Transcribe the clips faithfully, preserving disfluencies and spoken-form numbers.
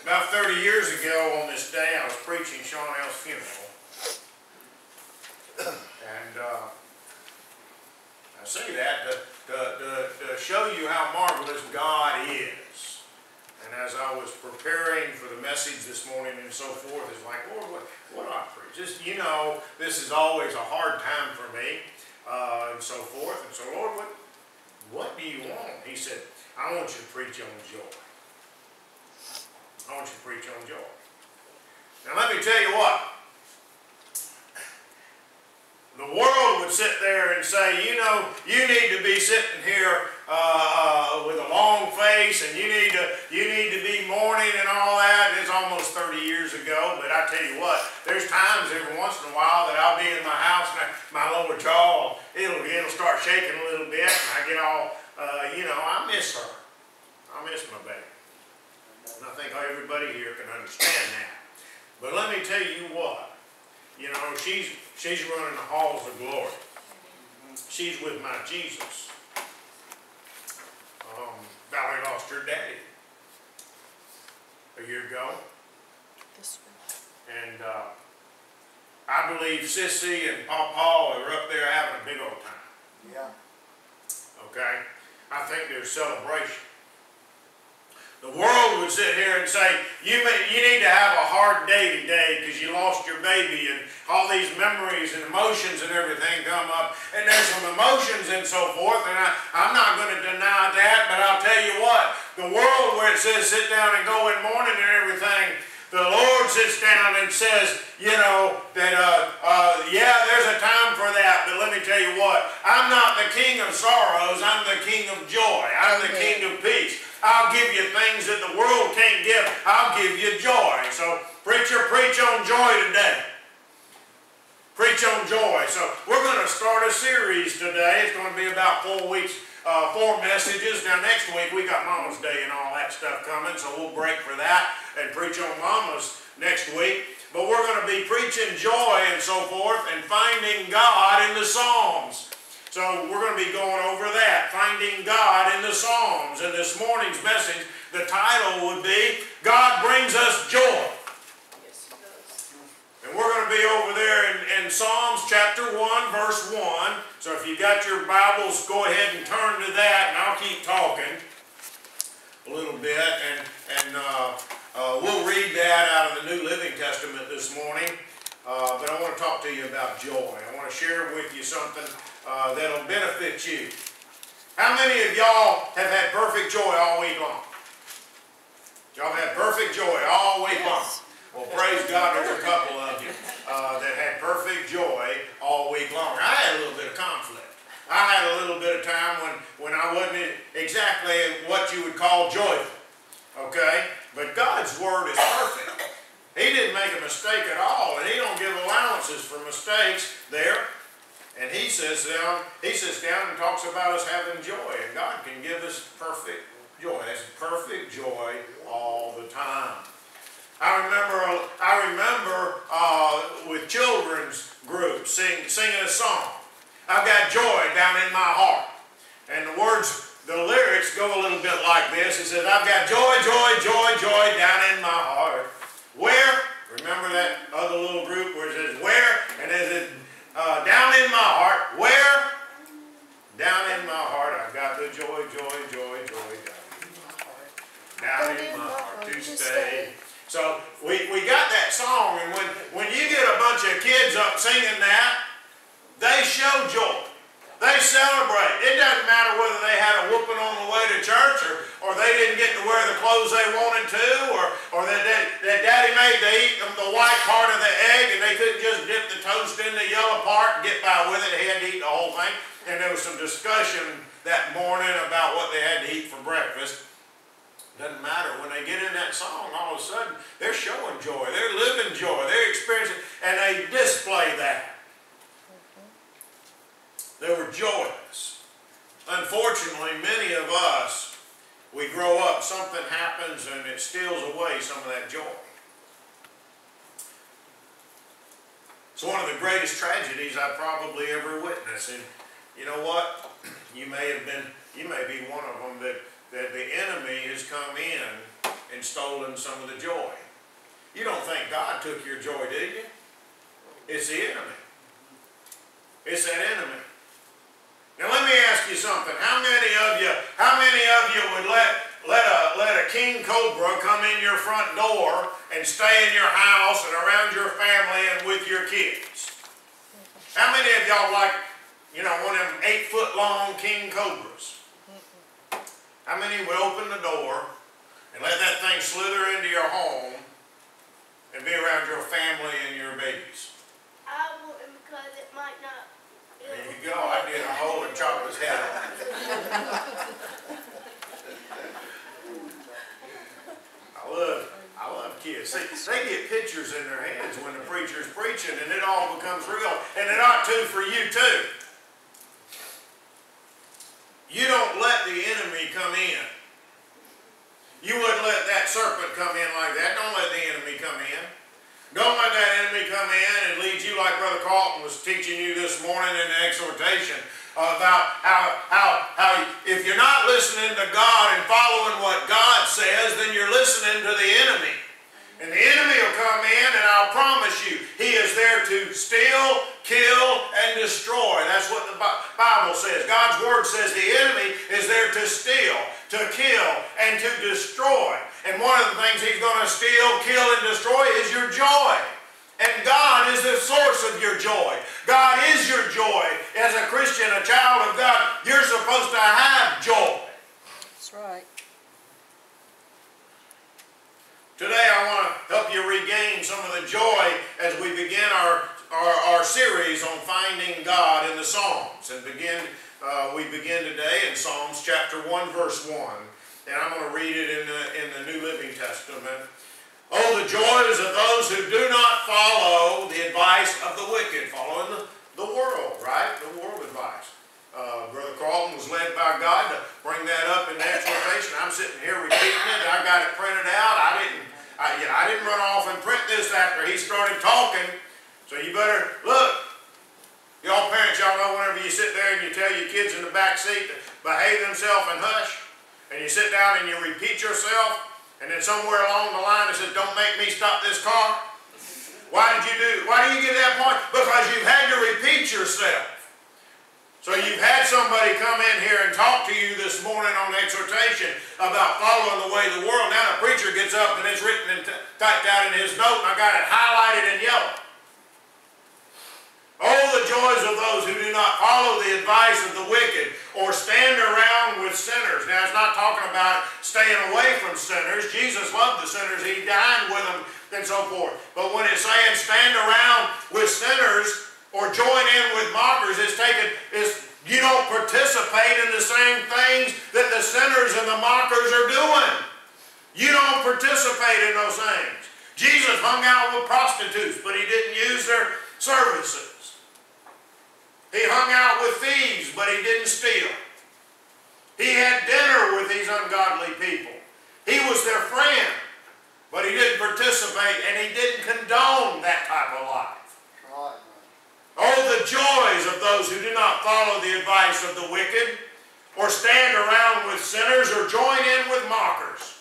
About thirty years ago on this day, I was preaching Sean L's funeral. And uh, I say that to, to, to, to show you how marvelous God is. And as I was preparing for the message this morning and so forth, it's like, Lord, what, what do I preach? Just, you know, this is always a hard time for me, uh, and so forth. And so, Lord, what, what do you want? He said, I want you to preach on joy. I want you to preach on joy. Now let me tell you what. The world would sit there and say, you know, you need to be sitting here uh, with a long face, and you need to you need to be mourning and all that. And it's almost thirty years ago, but I tell you what, there's times every once in a while that I'll be in my house and I, my lower jaw, it'll it'll start shaking a little bit, and I get all, uh, you know, I miss her. I miss my baby. And I think everybody here can understand that. But let me tell you what, you know, she's she's running the halls of glory. She's with my Jesus. Um, Valerie lost her daddy a year ago. This one. And uh, I believe Sissy and Pawpaw are up there having a big old time. Yeah. Okay? I think there's celebration. The world would sit here and say, you, may, you need to have a hard day today because you lost your baby, and all these memories and emotions and everything come up. And there's some emotions and so forth, and I, I'm not going to deny that, but I'll tell you what, the world where it says sit down and go in mourning and everything, the Lord sits down and says, you know, that, uh, uh, yeah, there's a time for that, but let me tell you what, I'm not the king of sorrows, I'm the king of joy, I'm the king of peace. I'll give you things that the world can't give. I'll give you joy. So, preacher, preach on joy today. Preach on joy. So, we're going to start a series today. It's going to be about four weeks, uh, four messages. Now, next week, we got Mama's Day and all that stuff coming, so we'll break for that and preach on Mama's next week. But we're going to be preaching joy and so forth and finding God in the Psalms. So we're going to be going over that, finding God in the Psalms. And this morning's message, the title would be, God Brings Us Joy. Yes, He does. And we're going to be over there in, in Psalms chapter one, verse one. So if you got your Bibles, go ahead and turn to that, and I'll keep talking a little bit. And, and uh, uh, we'll read that out of the New Living Testament this morning. Uh, but I want to talk to you about joy. I want to share with you something Uh, that'll benefit you. How many of y'all have had perfect joy all week long? Y'all have had perfect joy all week Yes. long. Well, praise God, there's a couple of you uh, that had perfect joy all week long. I had a little bit of conflict. I had a little bit of time when, when I wasn't exactly what you would call joyful. Okay? But God's Word is perfect. He didn't make a mistake at all, and He don't give allowances for mistakes there. And he sits down, he sits down and talks about us having joy. And God can give us perfect joy. That's perfect joy all the time. I remember, I remember uh, with children's groups sing, singing a song. I've got joy down in my heart. And the words, the lyrics go a little bit like this. It says, I've got joy, joy, joy, joy down in my heart. Where? Remember that other little group where it says, where? And it says, Uh, down in my heart. Where? Down in my heart. I've got the joy, joy, joy, joy down in my heart. Down in my heart to stay. So we, we got that song, and when, when you get a bunch of kids up singing that, they show joy. They celebrate. It doesn't matter whether they had a whooping on the way to church, or, or they didn't get to wear the clothes they wanted to, or, or that, that, that daddy made they eat them the white part of the egg and they couldn't just dip the toast in the yellow part and get by with it. They had to eat the whole thing. And there was some discussion that morning about what they had to eat for breakfast. Doesn't matter. When they get in that song, all of a sudden, they're showing joy. They're living joy. They're experiencing, and they display that. They were joyous. Unfortunately, many of us, we grow up, something happens, and it steals away some of that joy. It's one of the greatest tragedies I've probably ever witnessed. And you know what? You may have been, you may be one of them that, that the enemy has come in and and stolen some of the joy. You don't think God took your joy, do you? It's the enemy. It's that enemy. Now let me ask you something. How many of you, how many of you would let, let, a, let a king cobra come in your front door and stay in your house and around your family and with your kids? How many of y'all like, you know, one of them eight foot long king cobras? How many would open the door and let that thing slither into your home and be around your family and your babies? I wouldn't, because it might not. There you go. I did a hole and chopped his head off. I love, I love kids. See, they get pictures in their hands when the preacher's preaching, and it all becomes real. And it ought to for you too. You don't let the enemy come in. You wouldn't let that serpent come in like that. Don't let the enemy come in. Don't let that enemy come in and lead you like Brother Carlton was teaching you this morning in the exhortation about how, how, how if you're not listening to God and following what God says, then you're listening to the enemy. And the enemy will come in, and I'll promise you, he is there to steal, kill, and destroy. That's what the Bible says. God's Word says the enemy is there to steal, to kill, and to destroy. And one of the things he's going to steal, kill, and destroy is your joy. And God is the source of your joy. God is your joy. As a Christian, a child of God, you're supposed to have joy. That's right. Today I want to help you regain some of the joy as we begin our, our, our series on finding God in the Psalms. And begin, uh, we begin today in Psalms chapter one, verse one. And I'm going to read it in the, in the New Living Testament. Oh, the joys of those who do not follow the advice of the wicked. Following the, the world, right? The world advice. Uh, Brother Carlton was led by God to bring that up in the exhortation. I'm sitting here repeating it. I got it printed out. I didn't, I, you know, I didn't run off and print this after he started talking. So you better look. Y'all parents, y'all know whenever you sit there and you tell your kids in the back seat to behave themselves and hush, and you sit down and you repeat yourself, and then somewhere along the line it says, "Don't make me stop this car." Why did you do? Why do you get to that point? Because you've had to repeat yourself. So you've had somebody come in here and talk to you this morning on exhortation about following the way of the world. Now the preacher gets up and it's written and typed out in his note, and I got it highlighted in yellow. Oh, the joys of those who do not follow the advice of the wicked or stand around with sinners. Now it's not talking about staying away from sinners. Jesus loved the sinners. He dined with them and so forth. But when it's saying stand around with sinners or join in with mockers, it's taken, it's, you don't participate in the same things that the sinners and the mockers are doing. You don't participate in those things. Jesus hung out with prostitutes, but he didn't use their services. He hung out with thieves, but he didn't steal. He had dinner with these ungodly people. He was their friend, but he didn't participate, and he didn't condone that type of life. Oh, the joys of those who do not follow the advice of the wicked, or stand around with sinners, or join in with mockers.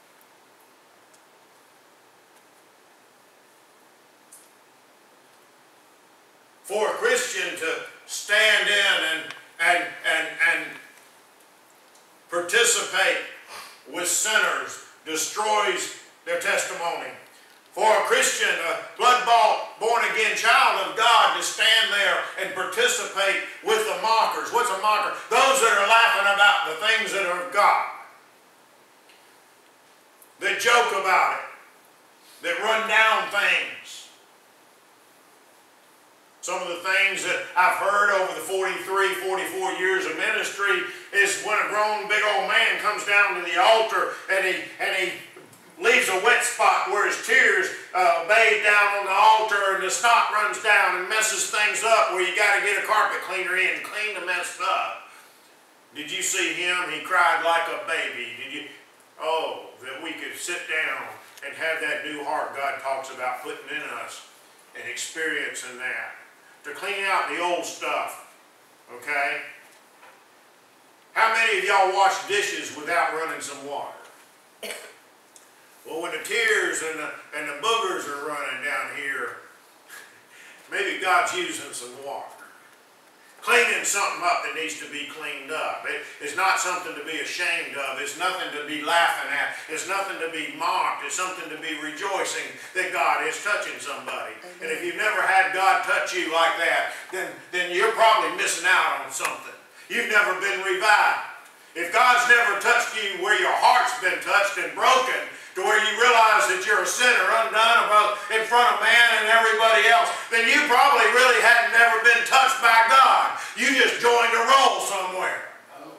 For a Christian to stand in and, and, and, and participate with sinners destroys their testimony. For a Christian, a blood-bought, born-again child of God to stand there and participate with the mockers. What's a mocker? Those that are laughing about the things that are of God. That joke about it. That run down things. Some of the things that I've heard over the forty-three, forty-four years of ministry is when a grown big old man comes down to the altar and he, and he leaves a wet spot where his tears uh, bathe down on the altar, and the snot runs down and messes things up where you got to get a carpet cleaner in and clean the mess up. Did you see him? He cried like a baby. Did you? Oh, that we could sit down and have that new heart God talks about putting in us and experiencing that. To clean out the old stuff. Okay? How many of y'all wash dishes without running some water? hairs and the, and the boogers are running down here, maybe God's using some water. Cleaning something up that needs to be cleaned up. It, it's not something to be ashamed of. It's nothing to be laughing at. It's nothing to be mocked. It's something to be rejoicing that God is touching somebody. Amen. And if you've never had God touch you like that, then, then you're probably missing out on something. You've never been revived. If God's never touched you where your heart's been touched and broken, to where you realize that you're a sinner undone about in front of man and everybody else, then you probably really hadn't never been touched by God. You just joined a roll somewhere.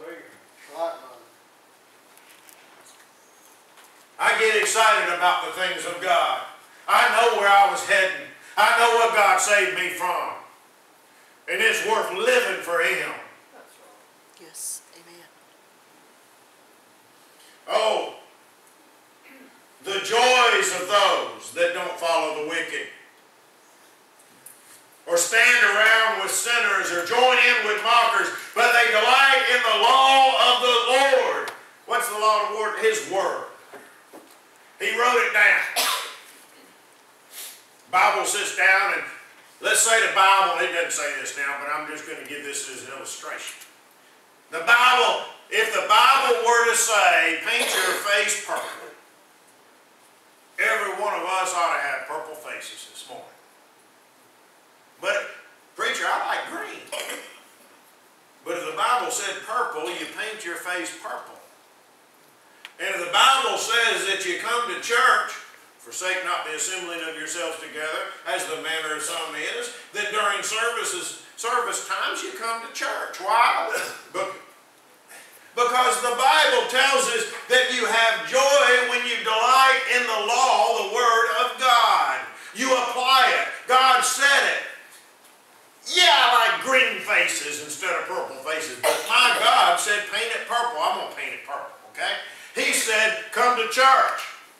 I get excited about the things of God. I know where I was heading. I know what God saved me from. And it's worth living for Him. Yes, amen. Oh, the joys of those that don't follow the wicked, or stand around with sinners, or join in with mockers, but they delight in the law of the Lord. What's the law of the Lord? His Word. He wrote it down. Bible sits down, and let's say the Bible, it doesn't say this now, but I'm just going to give this as an illustration. The Bible, if the Bible were to say, paint your face purple, every one of us ought to have purple faces this morning. But, preacher, I like green. But if the Bible said purple, you paint your face purple. And if the Bible says that you come to church, forsake not the assembling of yourselves together, as the manner of some is, then during services, service times you come to church. Why? Because the Bible tells us that you have joy when you delight in the law, the Word of God. You apply it. God said it. Yeah, I like green faces instead of purple faces, but my God said paint it purple. I'm going to paint it purple, okay? He said come to church.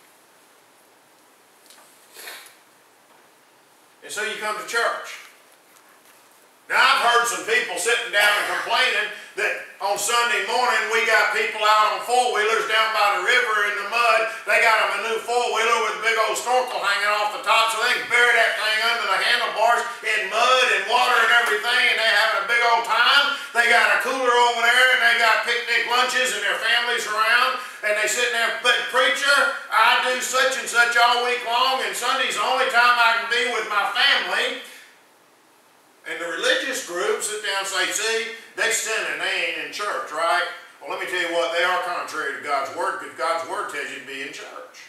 And so you come to church. Now, I've heard some people sitting down and complaining that on Sunday morning we got people out on four-wheelers down by the river in the mud. They got them a new four-wheeler with a big old snorkel hanging off the top so they can bury that thing under the handlebars in mud and water and everything, and they're having a big old time. They got a cooler over there, and they got picnic lunches and their families around, and they sitting there, but preacher, I do such and such all week long, and Sunday's the only time I can be with my family. And the religious groups sit down and say, see, they sinning, they ain't in church, right? Well, let me tell you what, they are contrary to God's Word, because God's Word tells you to be in church.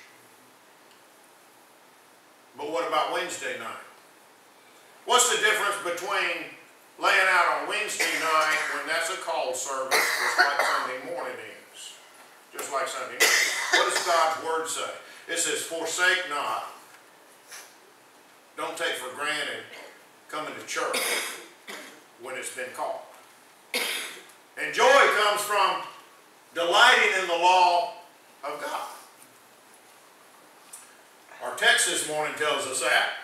But what about Wednesday night? What's the difference between laying out on Wednesday night when that's a call service, just like Sunday morning is? Just like Sunday morning. What does God's Word say? It says, forsake not. Don't take for granted coming to church when it's been called. And joy comes from delighting in the law of God. Our text this morning tells us that.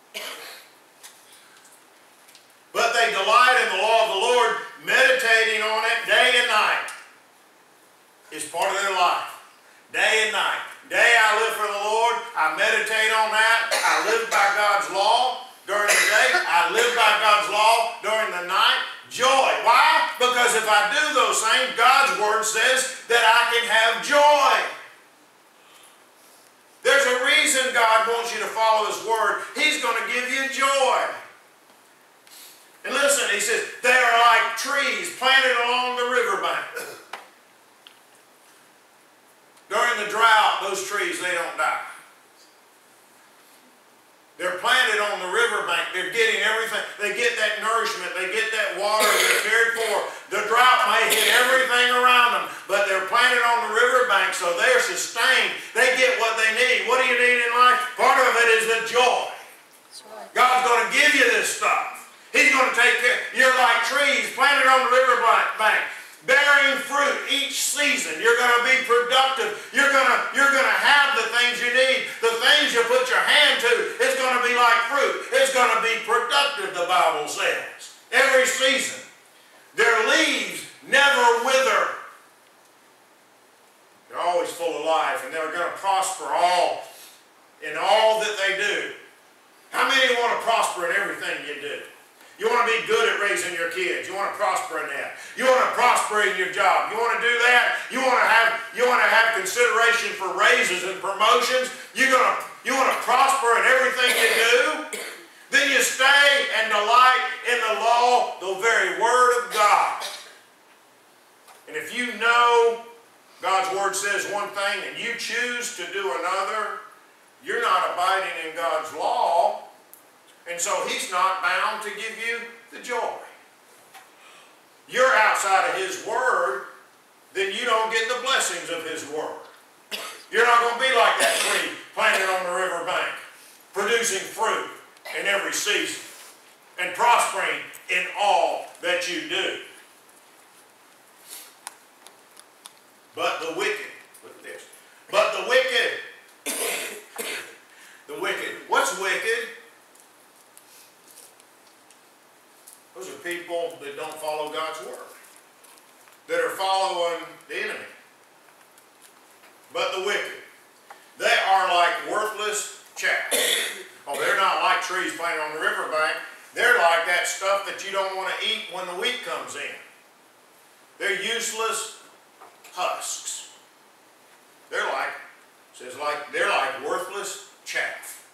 But they delight in the law of the Lord, meditating on it day and night. It's part of their life. Day and night. Day I live for the Lord. I meditate on that. I live by God's law. During the day, I live by God's law. During the night, joy. Why? Because if I do those things, God's Word says that I can have joy. There's a reason God wants you to follow His Word. He's going to give you joy. And listen, He says, they are like trees planted along the riverbank. During the drought, those trees, they don't die. They're planted on the riverbank. They're getting everything. They get that nourishment. They get that water. They're cared for. The drought may hit everything around them, but they're planted on the riverbank, so they're sustained. They get what they need. What do you need in life? Part of it is the joy. That's right. God's going to give you this stuff. He's going to take care. You're like trees planted on the riverbank, bearing fruit each season. You're going to be productive. You're going to, you're going to have the things you need. The things you put your hand to, it's going to be like fruit. It's going to be productive, the Bible says. Every season. Their leaves never wither. They're always full of life, and they're going to prosper all in all that they do. How many want to prosper in everything you do? You want to be good at raising your kids. You want to prosper in that. You want to prosper in your job. You want to do that. You want to have, you want to have consideration for raises and promotions. You're going to, you want to prosper in everything you do. Then you stay and delight in the law, the very word of God. And if you know God's word says one thing and you choose to do another, you're not abiding in God's law. And so He's not bound to give you the joy. You're outside of His word, then you don't get the blessings of His word. You're not going to be like that tree planted on the river bank, producing fruit in every season and prospering in all that you do. But the wicked, look at this, but the wicked, the wicked, what's wicked? Those are people that don't follow God's word, that are following the enemy. But the wicked, they are like worthless chaff. Oh, they're not like trees planted on the riverbank. They're like that stuff that you don't want to eat when the wheat comes in. They're useless husks. They're like, says like, they're like worthless chaff,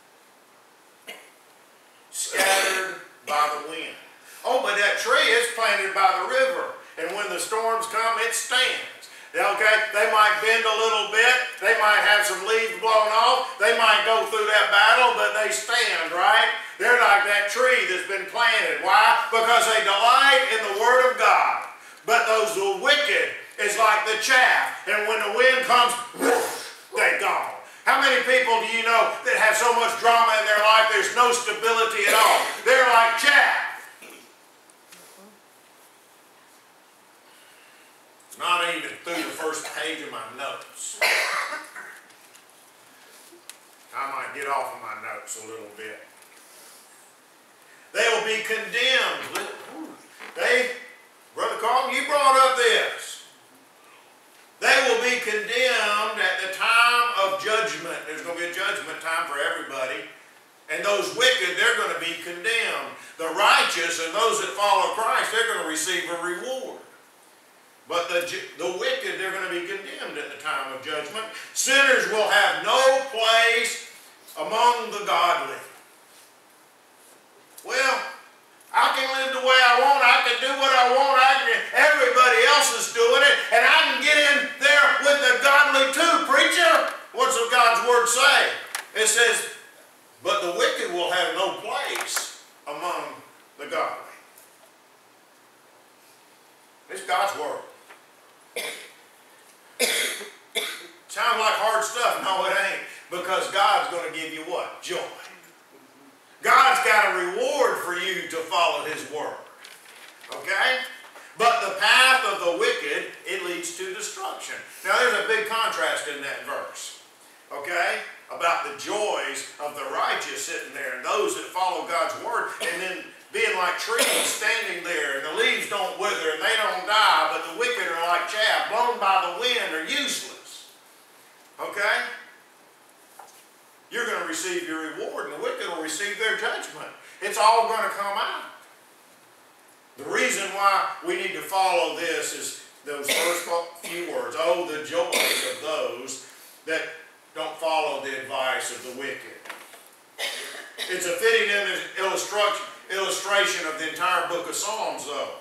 scattered by the wind. Oh, but that tree is planted by the river, and when the storms come, it stands. Okay, they might bend a little bit, they might have some leaves blown off, they might go through that battle, but they stand, right? They're like that tree that's been planted. Why? Because they delight in the word of God. But those who are wicked is like the chaff, and when the wind comes, whoosh, they're gone. How many people do you know that have so much drama in their life there's no stability at all? They're like chaff. Not even through the first page of my notes. I might get off of my notes a little bit. They will be condemned. They, Brother Carlton, you brought up this. They will be condemned at the time of judgment. There's going to be a judgment time for everybody. And those wicked, they're going to be condemned. The righteous and those that follow Christ, they're going to receive a reward. But the, the wicked, they're going to be condemned at the time of judgment. Sinners will have no place among the godly. Well, I can live the way I want. I can do what I want. I can, everybody else is doing it. And I can get in there with the godly too. Preacher, what's God's word say? It says, but the wicked will have no place among the godly. It's God's word. Sounds like hard stuff. No, it ain't. Because God's going to give you what? Joy. God's got a reward for you to follow His word. Okay? But the path of the wicked, it leads to destruction. Now there's a big contrast in that verse. Okay? About the joys of the righteous sitting there and those that follow God's word, and then being like trees standing there, and the leaves don't wither and they don't die, but the wicked are like chaff blown by the wind, are useless. Okay? You're going to receive your reward, and the wicked will receive their judgment. It's all going to come out. The reason why we need to follow this is those first few words. Oh, the joys of those that don't follow the advice of the wicked. It's a fitting illustration illustration of the entire book of Psalms, though.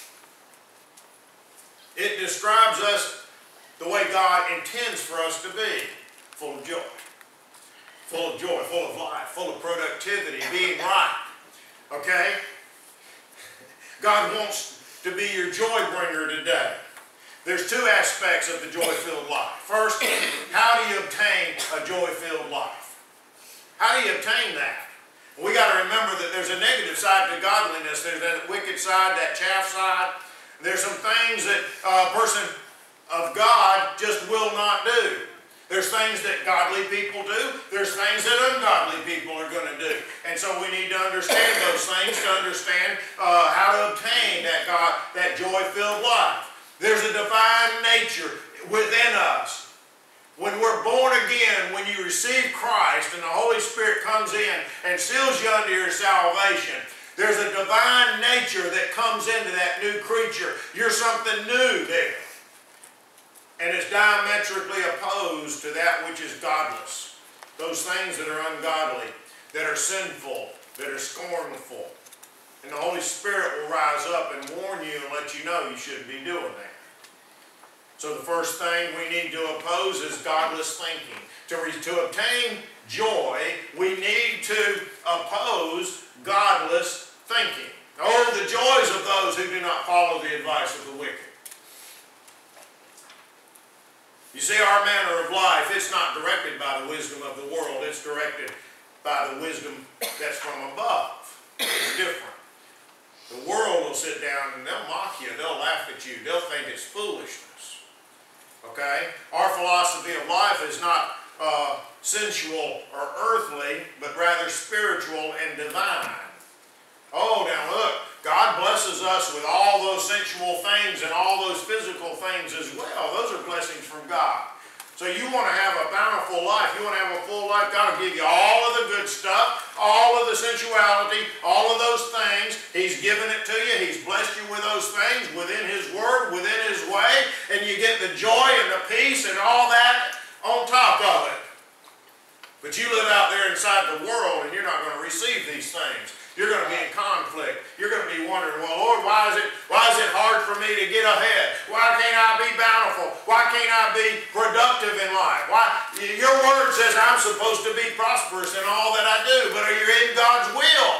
It describes us the way God intends for us to be. Full of joy. Full of joy, full of life, full of productivity, being right. Okay? God wants to be your joy bringer today. There's two aspects of the joy-filled life. First, how do you obtain a joy-filled life? How do you obtain that? We got to remember that there's a negative side to godliness. There's that wicked side, that chaff side. There's some things that a person of God just will not do. There's things that godly people do. There's things that ungodly people are going to do. And so we need to understand those things to understand uh, how to obtain that God, that joy-filled life. There's a divine nature within us When we're born again, when you receive Christ and the Holy Spirit comes in and seals you unto your salvation, there's a divine nature that comes into that new creature. You're something new there. And it's diametrically opposed to that which is godless. Those things that are ungodly, that are sinful, that are scornful. And the Holy Spirit will rise up and warn you and let you know you shouldn't be doing that. So the first thing we need to oppose is godless thinking. To, to obtain joy, we need to oppose godless thinking. Oh, the joys of those who do not follow the advice of the wicked. You see, our manner of life, it's not directed by the wisdom of the world. It's directed by the wisdom that's from above. It's different. The world will sit down and they'll mock you. They'll laugh at you. They'll think it's foolishness. Okay? Our philosophy of life is not uh, sensual or earthly, but rather spiritual and divine. Oh, now look, God blesses us with all those sensual things and all those physical things as well. Those are blessings from God. So you want to have a bountiful life, you want to have a full life, God will give you all of the good stuff, all of the sensuality, all of those things. He's given it to you. He's blessed you with those things within His Word, within His way, and you get the joy and the peace and all that on top of it. But you live out there inside the world and you're not going to receive these things. You're going to be in conflict. You're going to be wondering, well, Lord, why is it, why is it hard for me to get ahead? Why can't I be bountiful? Why can't I be productive in life? Why? Your word says I'm supposed to be prosperous in all that I do, but are you in God's will?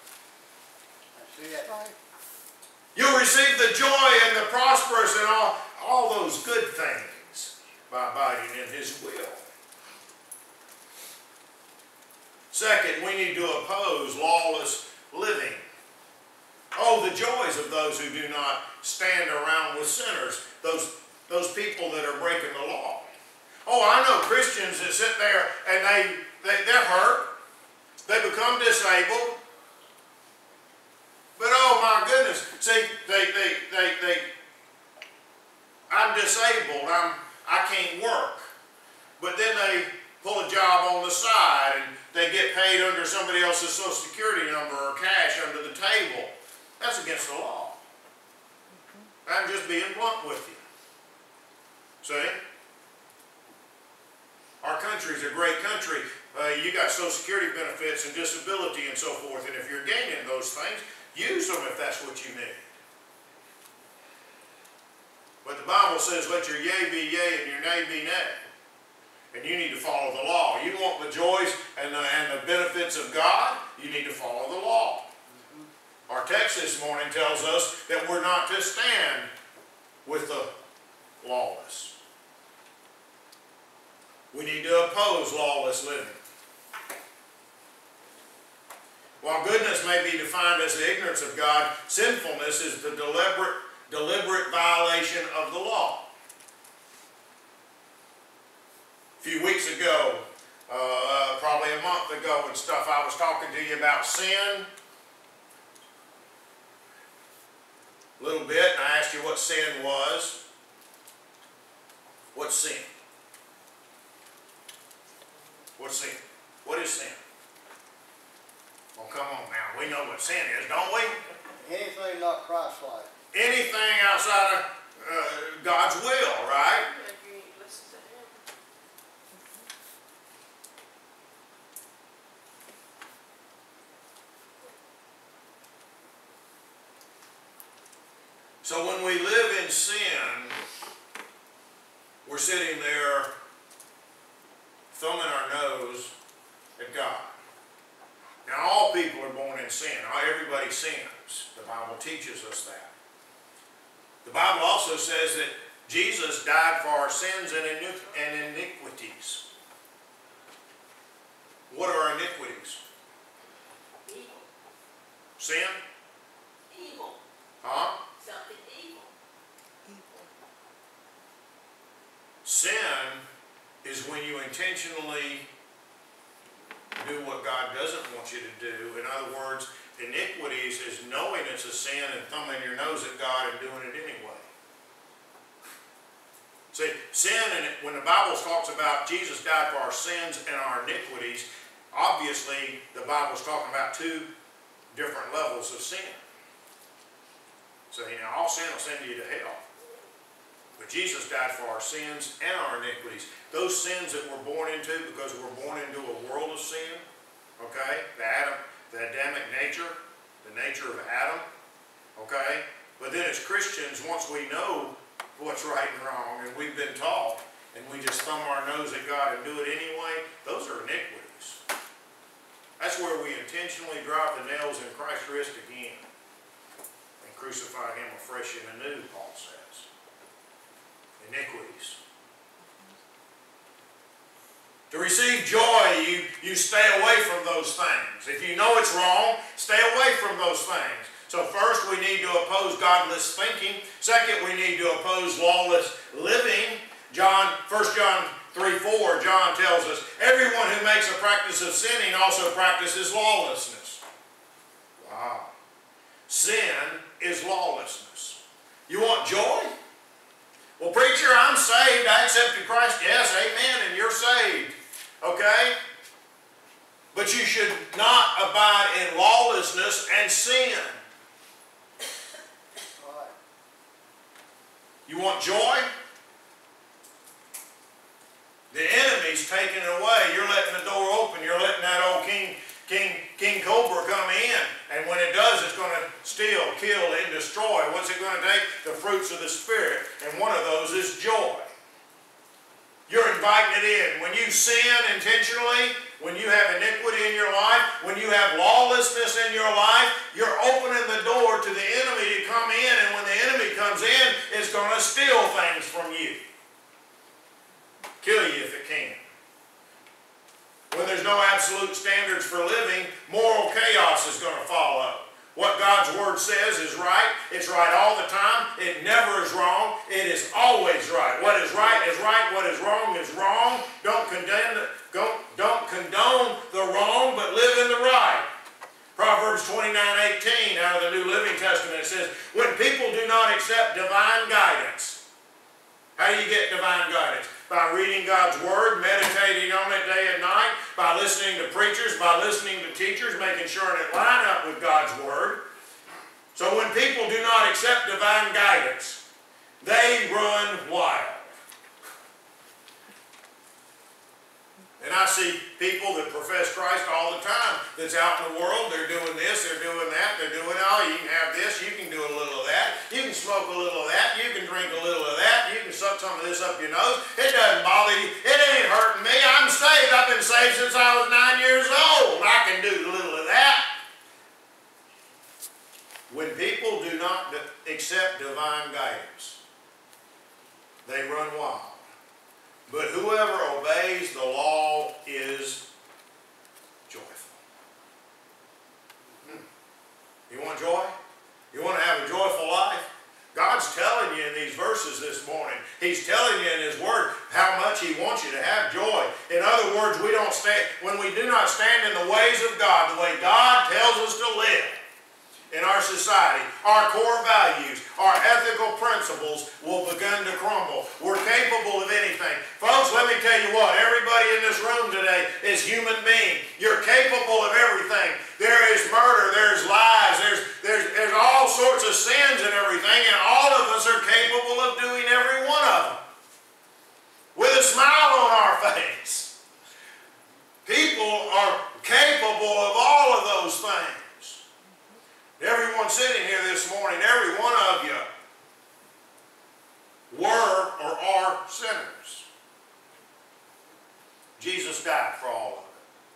You'll receive the joy and the prosperous and all, all those good things by abiding in His will. Second, we need to oppose lawless living. Oh, the joys of those who do not stand around with sinners, those, those people that are breaking the law. Oh, I know Christians that sit there and they, they, they're hurt. They become disabled. But oh my goodness, see, they, they, they, they, I'm disabled, I'm, I can't work. But then they pull a job on the side and they get paid under somebody else's Social Security number or cash under the table. That's against the law. I'm just being blunt with you. See? Our country's a great country. Uh, you got Social Security benefits and disability and so forth, and if you're gaining those things, use them if that's what you need. But the Bible says, let your yea be yea and your nay be nay. And you need to follow the law. You want the joys and the, and the benefits of God, you need to follow the law. Mm-hmm. Our text this morning tells us that we're not to stand with the lawless. We need to oppose lawless living. While goodness may be defined as the ignorance of God, sinfulness is the deliberate, deliberate violation of the law. A few weeks ago, uh, probably a month ago and stuff, I was talking to you about sin a little bit, and I asked you what sin was. What's sin? What's sin? What is sin? Well, come on now. We know what sin is, don't we? Anything not Christ-like. Anything outside of uh, God's will, right? So when we live in sin, we're sitting there thumbing our nose at God. Now all people are born in sin. Everybody sins. The Bible teaches us that. The Bible also says that Jesus died for our sins and iniquities. What are our iniquities? Evil. Sin? Evil. Huh? Something evil. Sin is when you intentionally do what God doesn't want you to do. In other words, iniquities is knowing it's a sin and thumbing your nose at God and doing it anyway. See, sin, and when the Bible talks about Jesus died for our sins and our iniquities, obviously the Bible's talking about two different levels of sin. So, you know, all sin will send you to hell. But Jesus died for our sins and our iniquities. Those sins that we're born into because we're born into a world of sin, okay? The Adam, the Adamic nature, the nature of Adam, okay? But then as Christians, once we know what's right and wrong, and we've been taught, and we just thumb our nose at God and do it anyway, those are iniquities. That's where we intentionally drive the nails in Christ's wrist again and crucify Him afresh and anew, Paul says. Iniquities. To receive joy, you, you stay away from those things. If you know it's wrong, stay away from those things. So first, we need to oppose godless thinking. Second, we need to oppose lawless living. John, First John three four, John tells us, everyone who makes a practice of sinning also practices lawlessness. Wow. Sin is lawlessness. You want joy? Well, preacher, I'm saved. I accepted Christ. Yes, amen, and you're saved. Okay? But you should not abide in lawlessness and sin. You want joy? The enemy's taken it away. You're letting the door open. You're letting that old king, king, king cobra come in. And when it does, it's going to steal, kill, and destroy. What's it going to take? The fruits of the Spirit. And one of those is joy. You're inviting it in. When you sin intentionally, when you have iniquity in your life, when you have lawlessness in your life, you're opening the door to the enemy to come in. And when the enemy comes in, it's going to steal things from you. Kill you if it can. When there's no absolute standards for living, moral chaos is going to follow. What God's Word says is right. It's right all the time. It never is wrong. It is always right. What is right is right. What is wrong is wrong. Don't condemn, don't, don't condone the wrong, but live in the right. Proverbs twenty-nine eighteen out of the New Living Testament, it says, when people do not accept divine guidance. How do you get divine guidance? By reading God's Word, meditating on it day and night, by listening to preachers, by listening to teachers, making sure it line up with God's Word. So when people do not accept divine guidance, they run wild. And I see people that profess Christ all the time that's out in the world. They're doing this, they're doing that, they're doing, oh, you can have this, you can do a little of that, you can smoke a little of that, you can drink a little of that, you can suck some of this up your nose. It doesn't bother you. It ain't hurting me. I'm saved. I've been saved since I was nine years old. I can do a little of that. When people do not accept divine guidance, they run wild. But whoever obeys the law is joyful. Hmm. You want joy? You want to have a joyful life? God's telling you in these verses this morning. He's telling you in His Word how much He wants you to have joy. In other words, we don't stand, when we do not stand in the ways of God, the way God tells us to live in our society, our core values, our ethical principles will begin to crumble. We're capable of anything. Folks, let me tell you what, everybody in this room today is human being. You're capable of everything. There is murder, there's lies, there's, there's, there's all sorts of sins and everything, and all of us are capable of doing every one of them. With a smile on our face. People are capable of all of those things. Everyone sitting here this morning, every one of you were or are sinners. Jesus died for all of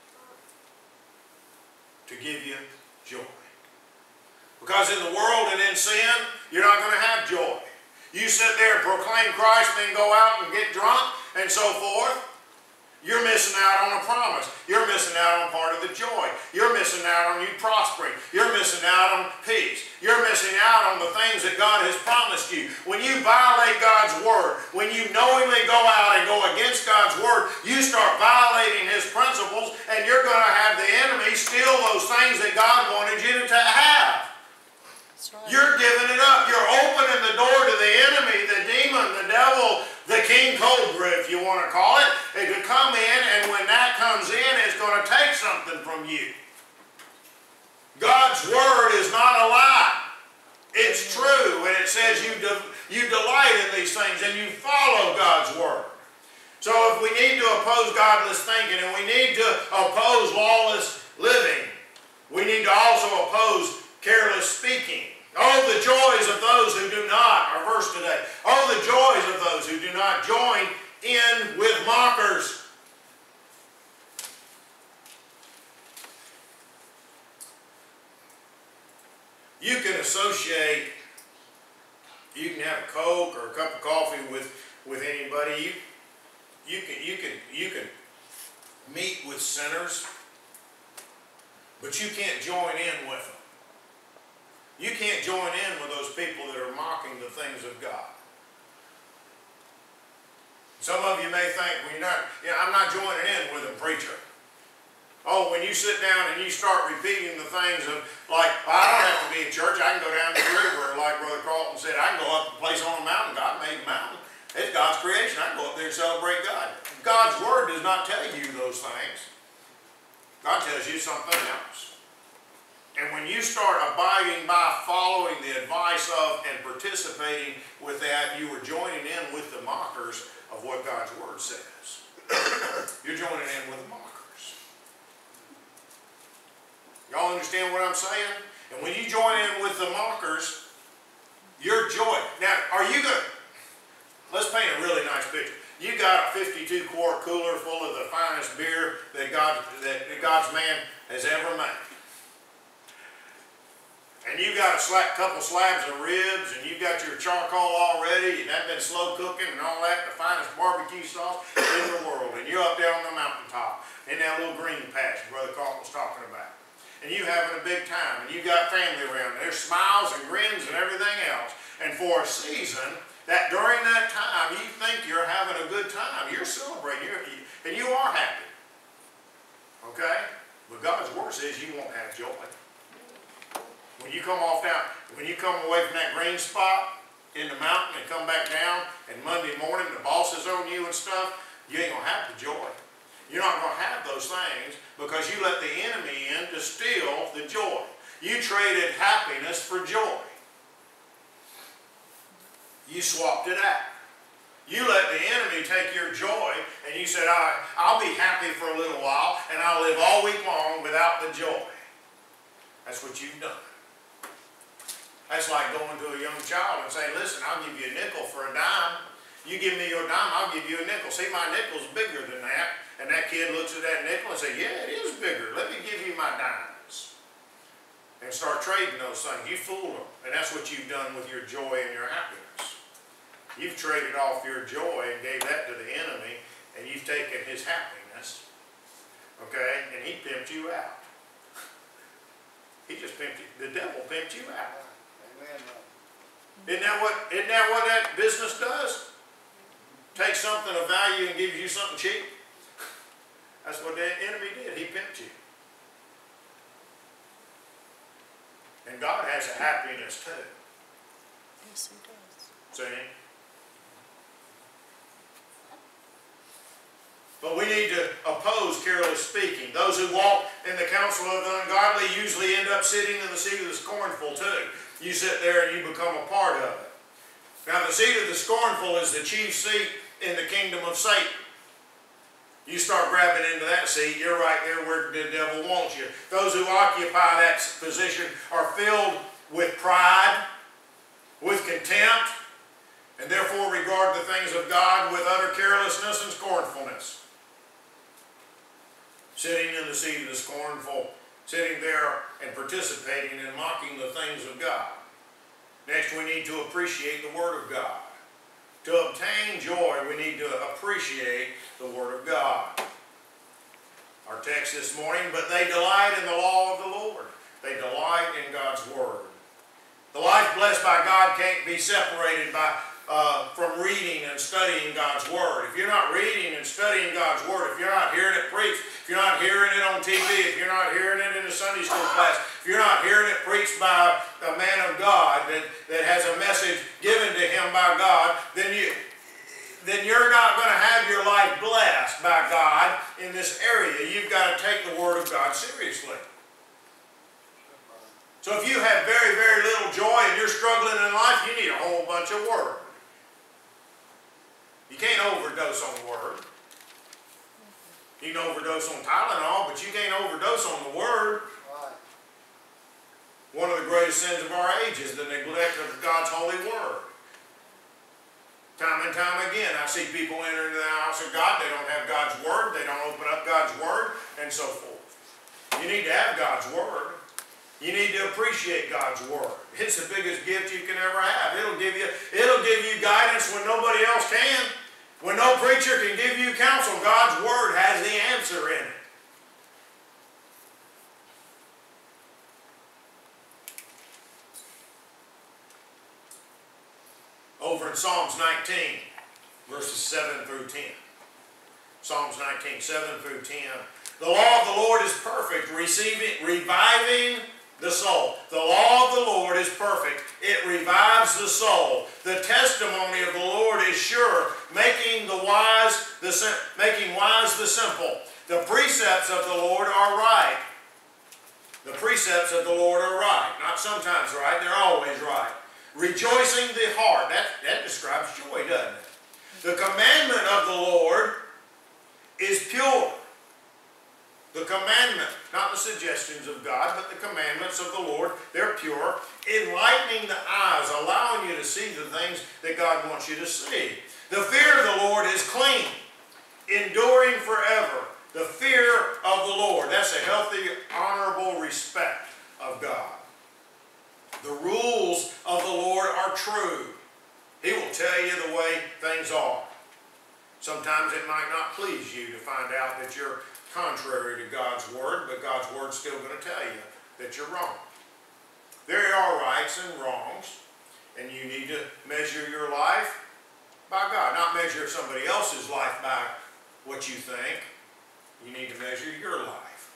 it. To give you joy. Because in the world and in sin, you're not going to have joy. You sit there and proclaim Christ, then go out and get drunk and so forth. You're missing out on a promise. You're missing out on part of the joy. You're missing out on you prospering. You're missing out on peace. You're missing out on the things that God has promised you. When you violate God's Word, when you knowingly go out and go against God's Word, you start violating His principles, and you're going to have the enemy steal those things that God wanted you to have. That's right. You're giving it up. You're opening the door to the enemy, the demon, the devil, the king going to take something from you. God's word is not a lie. It's true, and it says you, de you delight in these things and you follow God's word. So if we need to oppose godless thinking and we need to oppose lawless living, we need to also oppose careless speaking. Oh, the joys of those who do not, our verse today. Oh, the joys of those who do not join in with mockers. You can associate, you can have a Coke or a cup of coffee with, with anybody. You, you, can, you, can, you can meet with sinners, but you can't join in with them. You can't join in with those people that are mocking the things of God. Some of you may think, well, you're not, you know, I'm not joining in with them, preacher. Oh, when you sit down and you start repeating the things of, like, well, I don't have to be in church. I can go down to the river, like Brother Carlton said. I can go up to a place on a mountain. God made the mountain. It's God's creation. I can go up there and celebrate God. God's word does not tell you those things. God tells you something else. And when you start abiding by following the advice of and participating with that, you are joining in with the mockers of what God's word says. You're joining in with the mockers. Y'all understand what I'm saying? And when you join in with the mockers, your joy. Now, are you going to, let's paint a really nice picture. You got a fifty-two quart cooler full of the finest beer that, God, that God's man has ever made. And you got a slab, couple slabs of ribs, and you got your charcoal already, and that's been slow cooking and all that, the finest barbecue sauce in the world. And you're up there on the mountaintop in that little green patch Brother Carlton was talking about. And you having a big time, and you got family around. There's smiles and grins and everything else. And for a season, that during that time, you think you're having a good time. You're celebrating, you're, and you are happy. Okay? But God's word says you won't have joy. When you come off down, when you come away from that green spot in the mountain and come back down, and Monday morning the boss is on you and stuff, you ain't going to have the joy. You're not going to have those things because you let the enemy in to steal the joy. You traded happiness for joy. You swapped it out. You let the enemy take your joy and you said, I, I'll be happy for a little while and I'll live all week long without the joy. That's what you've done. That's like going to a young child and saying, listen, I'll give you a nickel for a dime. You give me your dime, I'll give you a nickel. See, my nickel's bigger than that. And that kid looks at that nickel and says, yeah, it is bigger. Let me give you my dimes. And start trading those things. You fool them. And that's what you've done with your joy and your happiness. You've traded off your joy and gave that to the enemy, and you've taken his happiness, okay, and he pimped you out. He just pimped you. The devil pimped you out. Amen. Isn't that what, isn't that what that business does? Take something of value and gives you something cheap. That's what the enemy did. He pimped you. And God has a happiness too. Yes, he does. See? But we need to oppose careless speaking. Those who walk in the counsel of the ungodly usually end up sitting in the seat of the scornful too. You sit there and you become a part of it. Now the seat of the scornful is the chief seat in the kingdom of Satan. You start grabbing into that seat, you're right there where the devil wants you. Those who occupy that position are filled with pride, with contempt, and therefore regard the things of God with utter carelessness and scornfulness. Sitting in the seat of the scornful, sitting there and participating in mocking the things of God. Next, we need to appreciate the Word of God. To obtain joy, we need to appreciate the Word of God. Our text this morning, but they delight in the law of the Lord. They delight in God's Word. The life blessed by God can't be separated by, uh, from reading and studying God's Word. If you're not reading and studying God's Word, if you're not hearing it preached, if you're not hearing it on T V, if you're not hearing it in a Sunday school class, if you're not hearing it preached by a man of God that, that has a message given to him by God, then you, then you're not going to have your life blessed by God in this area. You've got to take the Word of God seriously. So if you have very, very little joy and you're struggling in life, you need a whole bunch of Word. You can't overdose on the Word. You can overdose on Tylenol, but you can't overdose on the Word. One of the greatest sins of our age is the neglect of God's holy Word. Time and time again, I see people enter into the house of God. They don't have God's Word. They don't open up God's Word, and so forth. You need to have God's Word. You need to appreciate God's Word. It's the biggest gift you can ever have. It'll give you, it'll give you guidance when nobody else can. When no preacher can give you counsel, God's Word has the answer in it. Over in Psalms nineteen, verses seven through ten. Psalms nineteen, seven through ten. The law of the Lord is perfect, receiving, reviving the soul. The law of the Lord is perfect. It revives the soul. The testimony of the Lord is sure, making the wise the making wise the simple. The precepts of the Lord are right. The precepts of the Lord are right. Not sometimes right, they're always right. Rejoicing the heart. That, that describes joy, doesn't it? The commandment of the Lord is pure. The commandment, not the suggestions of God, but the commandments of the Lord, they're pure, enlightening the eyes, allowing you to see the things that God wants you to see. The fear of the Lord is clean, enduring forever. The fear of the Lord, that's a healthy, honorable respect of God. The rules of the Lord are true. He will tell you the way things are. Sometimes it might not please you to find out that you're contrary to God's Word, but God's Word's still going to tell you that you're wrong. There are rights and wrongs, and you need to measure your life by God. Not measure somebody else's life by what you think. You need to measure your life.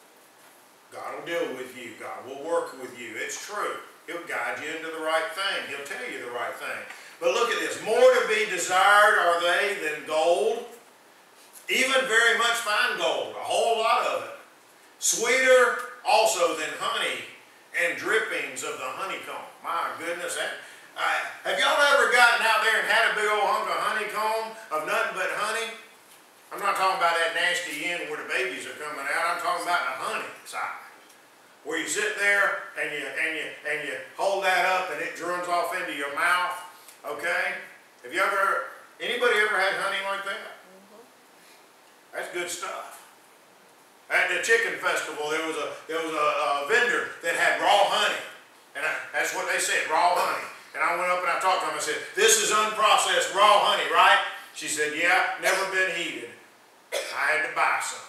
God will deal with you. God will work with you. It's true. He'll guide you into the right thing. He'll tell you the right thing. But look at this. More to be desired are they than gold, even very much fine gold, a whole lot of it. Sweeter also than honey and drippings of the honeycomb. My goodness. That, uh, have y'all ever gotten out there and had a big old hunk of honeycomb of nothing but honey? I'm not talking about that nasty end where the babies are coming out. I'm talking about the honey side. Where you sit there and you and you and you hold that up and it runs off into your mouth. Okay? Have you ever anybody ever had honey like that? Mm-hmm. That's good stuff. At the chicken festival, there was a there was a, a vendor that had raw honey, and I, that's what they said, raw honey. And I went up and I talked to him. I said, "This is unprocessed raw honey, right?" She said, "Yeah, never been heated." I had to buy some.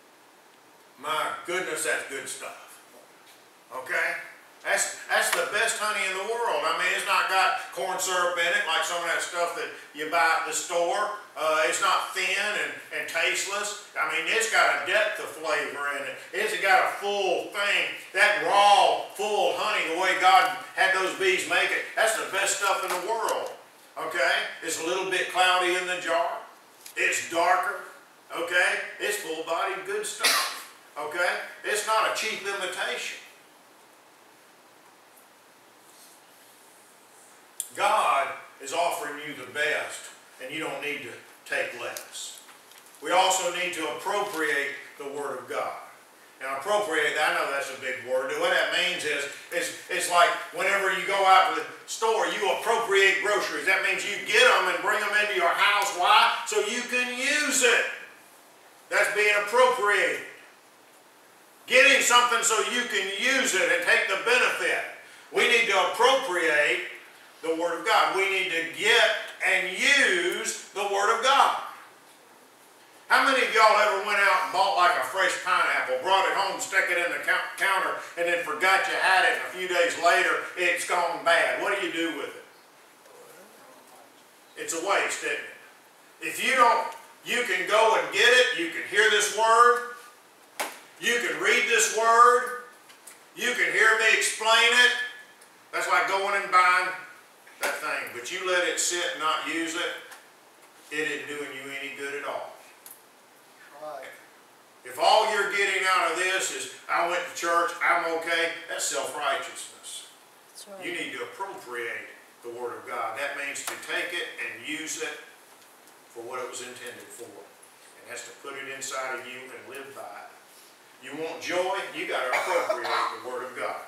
My goodness, that's good stuff. Okay? That's, that's the best honey in the world. I mean, it's not got corn syrup in it like some of that stuff that you buy at the store. Uh, it's not thin and, and tasteless. I mean, it's got a depth of flavor in it. It's got a full thing. That raw, full honey, the way God had those bees make it, that's the best stuff in the world. Okay? It's a little bit cloudy in the jar. It's darker. Okay? It's full-bodied good stuff. Okay? It's not a cheap imitation. God is offering you the best, and you don't need to take less. We also need to appropriate the Word of God. Now, appropriate, I know that's a big word. What that means is, is it's like whenever you go out to the store, you appropriate groceries. That means you get them and bring them into your house. Why? So you can use it. That's being appropriated. Getting something so you can use it and take the benefit. We need to appropriate the Word of God. We need to get and use the Word of God. How many of y'all ever went out and bought like a fresh pineapple, brought it home, stuck it in the counter, and then forgot you had it, and a few days later, it's gone bad? What do you do with it? It's a waste, isn't it? If you don't, you can go and get it, you can hear this Word, you can read this Word, you can hear me explain it. That's like going and buying that thing, but you let it sit and not use it, it isn't doing you any good at all. Right. If all you're getting out of this is, I went to church, I'm okay, that's self-righteousness. That's right. You need to appropriate the Word of God. That means to take it and use it for what it was intended for. It has to put it inside of you and live by it. You want joy, you got to appropriate the Word of God.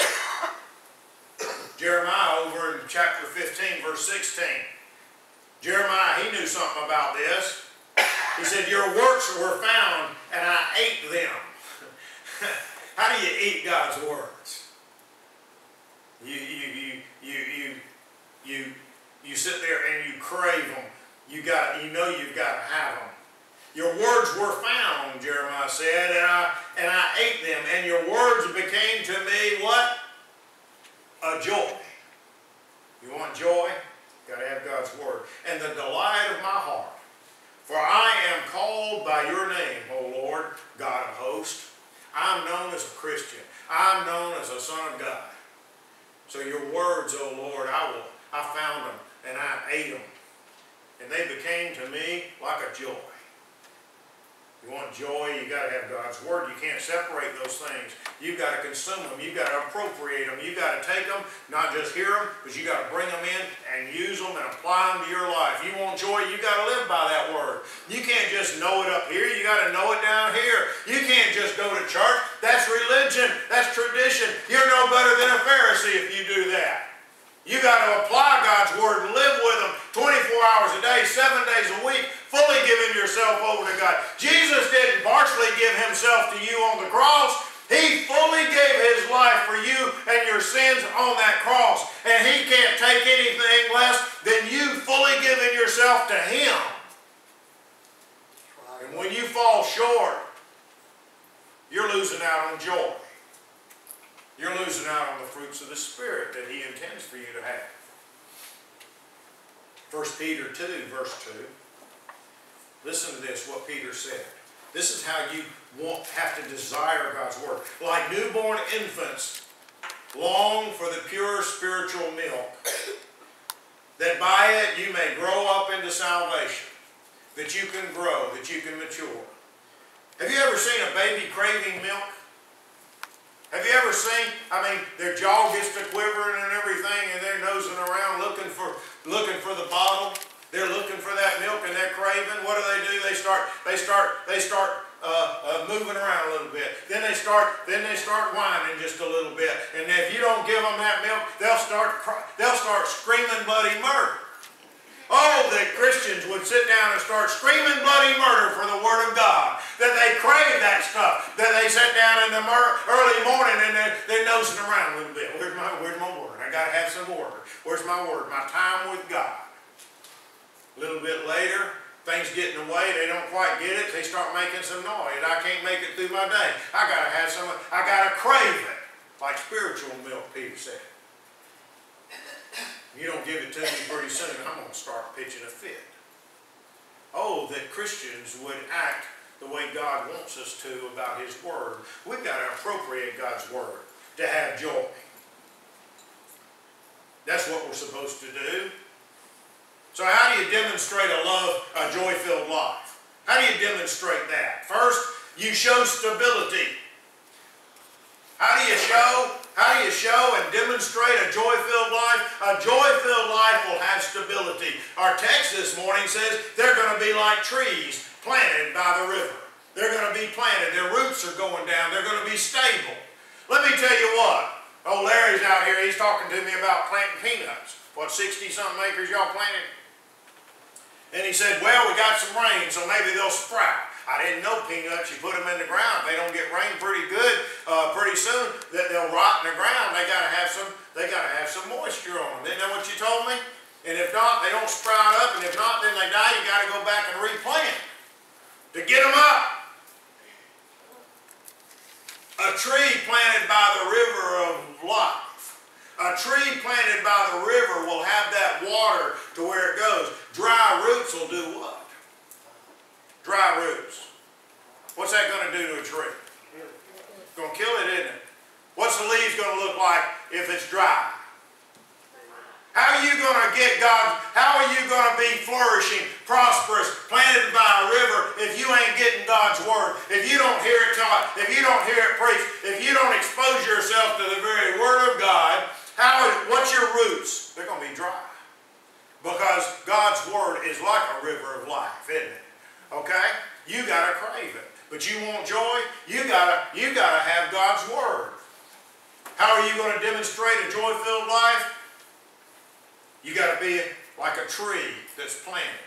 Jeremiah over in chapter fifteen, verse sixteen. Jeremiah, he knew something about this. He said, your works were found and I ate them. How do you eat God's words? You, you, you, you, you, you, you sit there and you crave them. You got, you know you've got to have them. Your words were found, Jeremiah said, and I, and I ate them. And your words became to me what? A joy. You want joy? You've got to have God's Word. And the delight of my heart. For I am called by your name, O Lord, God of hosts. I'm known as a Christian. I'm known as a son of God. So your words, O Lord, I will. I found them and I ate them. And they became to me like a joy. You want joy, you got to have God's Word. You can't separate those things. You've got to consume them. You've got to appropriate them. You've got to take them, not just hear them, but you got to bring them in and use them and apply them to your life. You want joy, you got to live by that Word. You can't just know it up here. You got to know it down here. You can't just go to church. That's religion. That's tradition. You're no better than a Pharisee if you do that. You got to apply God's Word and live with them twenty-four hours a day, seven days a week, fully giving yourself over to God. Jesus didn't partially give himself to you on the cross. He fully gave his life for you and your sins on that cross. And he can't take anything less than you fully giving yourself to him. And when you fall short, you're losing out on joy. You're losing out on the fruits of the Spirit that he intends for you to have. First Peter two, verse two. Listen to this, what Peter said. This is how you want, have to desire God's Word. Like newborn infants long for the pure spiritual milk, that by it you may grow up into salvation, that you can grow, that you can mature. Have you ever seen a baby craving milk? Have you ever seen, I mean, their jaw gets to quivering and everything, and they're nosing around looking for looking for the bottle. They're looking for that milk and they're craving. What do they do? They start, they start, they start uh, uh, moving around a little bit. Then they start, then they start whining just a little bit. And if you don't give them that milk, they'll start, they'll start screaming bloody murder. Oh, that Christians would sit down and start screaming bloody murder for the Word of God. That they crave that stuff. That they sit down in the early morning and they're, they're nosing around a little bit. Where's my, where's my Word? I got to have some Word. Where's my Word? My time with God. A little bit later, things get in the way. They don't quite get it. They start making some noise. I can't make it through my day. I got to have some. I got to crave it. Like spiritual milk, Peter said. You don't give it to me pretty soon, I'm going to start pitching a fit. Oh, that Christians would act the way God wants us to about his Word. We've got to appropriate God's Word to have joy. That's what we're supposed to do. So how do you demonstrate a love, a joy-filled life? How do you demonstrate that? First, you show stability. How do you show? How do you show and demonstrate a joy-filled life? A joy-filled life will have stability. Our text this morning says they're going to be like trees planted by the river. They're going to be planted. Their roots are going down. They're going to be stable. Let me tell you what. Oh, Larry's out here. He's talking to me about planting peanuts. What, sixty-something acres y'all planted? And he said, well, we got some rain, so maybe they'll sprout. I didn't know peanuts, you put them in the ground. If they don't get rain pretty good, uh, pretty soon, that they'll rot in the ground. They gotta have some, they gotta have some moisture on them. Isn't that what you told me? And if not, they don't sprout up, and if not, then they die. You gotta go back and replant to get them up. A tree planted by the river of life. A tree planted by the river will have that water to where it goes. Dry roots will do what? Dry roots. What's that going to do to a tree? It's going to kill it, isn't it? What's the leaves going to look like if it's dry? How are you going to get God, how are you going to be flourishing prosperous, planted by a river if you ain't getting God's word? If you don't hear it taught, if you don't hear it preached, if you don't expose yourself to the very word of God, how, what's your roots? They're going to be dry. Because God's word is like a river of life, isn't it? Okay? You got to crave it. But you want joy? You got to you got to have God's word. How are you going to demonstrate a joy-filled life? You got to be like a tree that's planted.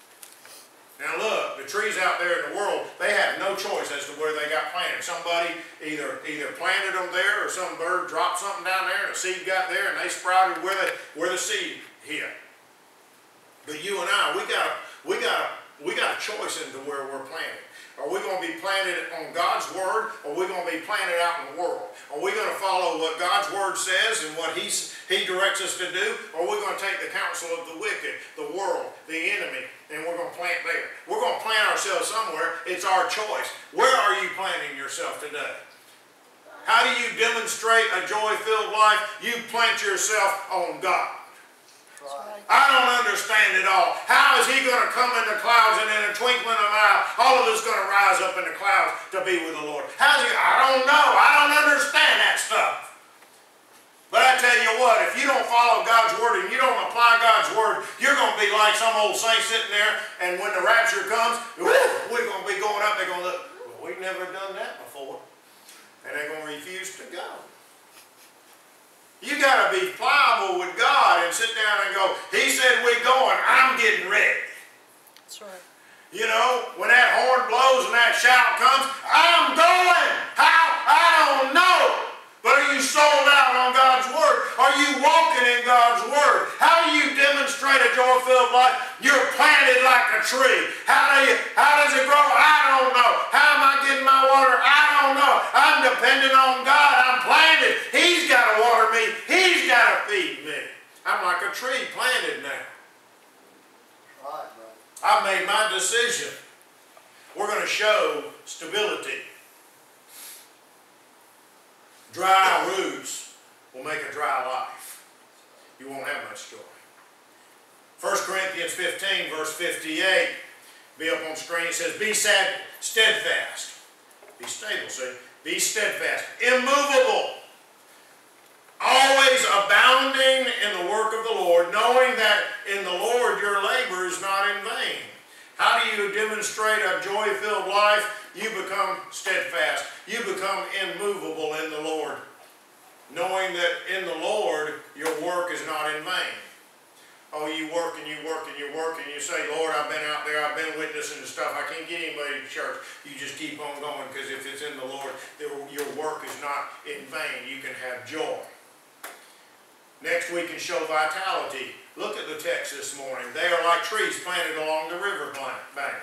Now look, the trees out there in the world, they have no choice as to where they got planted. Somebody either either planted them there, or some bird dropped something down there and a seed got there and they sprouted where the where the seed hit. But you and I, we got we got we got a choice into where we're planted. Are we going to be planted on God's word, or are we going to be planted out in the world? Are we going to follow what God's word says and what He's, He directs us to do, or are we going to take the counsel of the wicked, the world, the enemy, and we're going to plant there? We're going to plant ourselves somewhere. It's our choice. Where are you planting yourself today? How do you demonstrate a joy-filled life? You plant yourself on God. Right. I don't understand it all. How is He going to come in the clouds and in a twinkling of an eye, all of us going to rise up in the clouds to be with the Lord? How's He? I don't know. I don't understand that stuff. But I tell you what, if you don't follow God's word and you don't apply God's word, you're going to be like some old saint sitting there, and when the rapture comes, whoo, we're going to be going up. They're going to look, well, we've never done that before. And they're going to refuse to go. You got to be pliable with God and sit down and go, He said we're going, I'm getting ready. That's right. You know, when that horn blows and that shout comes, I'm going. How? I don't know. But are you sold out on God's word? Are you walking in God's word? How do you demonstrate a joy-filled life? You're planted like a tree. How do you, how does it grow? I don't know. How am I getting my water? I don't know. I'm dependent on God. I'm planted. He's got to water me. He's got to feed me. I'm like a tree planted now. Right, right. I've made my decision. We're going to show stability. Dry roots will make a dry life. You won't have much joy. First Corinthians fifteen, verse fifty-eight, be up on the screen. It says, be sad, steadfast. Be stable, see? Be steadfast. Immovable. Always abounding in the work of the Lord, knowing that in the Lord your labor is not in vain. How do you demonstrate a joy-filled life? You become steadfast. You become immovable in the Lord, knowing that in the Lord your work is not in vain. Oh, you work and you work and you work and you say, Lord, I've been out there, I've been witnessing the stuff, I can't get anybody to church. You just keep on going, because if it's in the Lord, your work is not in vain. You can have joy. Next we can show vitality. Look at the text this morning. They are like trees planted along the river bank.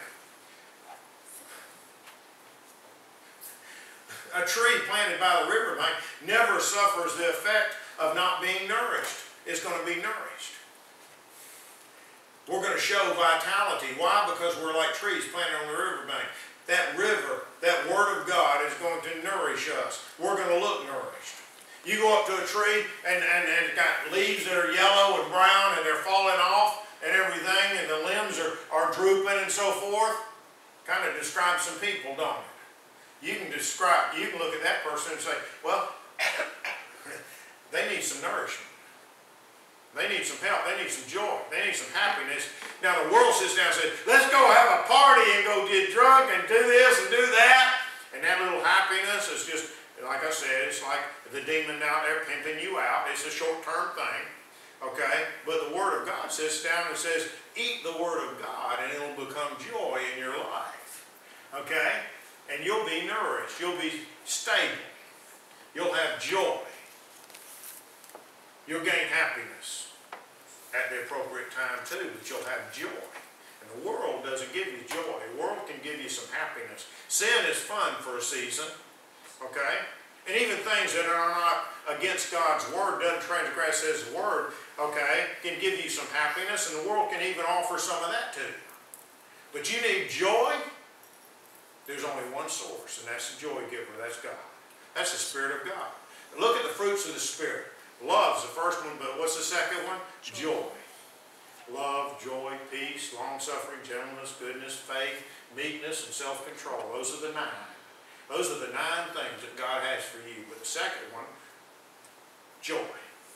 A tree planted by the river bank never suffers the effect of not being nourished. It's going to be nourished. We're going to show vitality. Why? Because we're like trees planted on the river bank. That river, that Word of God is going to nourish us. We're going to look nourished. You go up to a tree and, and, and it's got leaves that are yellow and brown and they're falling off and everything, and the limbs are, are drooping and so forth. Kind of describes some people, don't it? You can describe, you can look at that person and say, well, they need some nourishment. They need some help. They need some joy. They need some happiness. Now the world sits down and says, let's go have a party and go get drunk and do this and do that. And that little happiness is just, like I said, it's like the demon out there pimping you out. It's a short-term thing. Okay? But the Word of God sits down and says, eat the Word of God and it will become joy in your life. Okay? And you'll be nourished. You'll be stable. You'll have joy. You'll gain happiness at the appropriate time too, but you'll have joy. And the world doesn't give you joy. The world can give you some happiness. Sin is fun for a season. Okay? And even things that are not against God's Word, doesn't transgress His Word, okay, can give you some happiness, and the world can even offer some of that too. But you need joy. There's only one source, and that's the joy giver. That's God. That's the Spirit of God. And look at the fruits of the Spirit. Love's the first one, but what's the second one? Joy. love, joy, peace, long-suffering, gentleness, goodness, faith, meekness, and self-control. Those are the nine. Those are the nine things that God has for you. But the second one, joy.